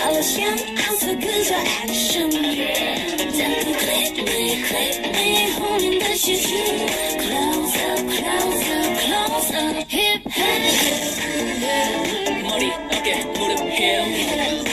我想 I'm so good 叫 action， 再不 click me 后面的结局 close up hip hop， 머리 어깨 무릎 heel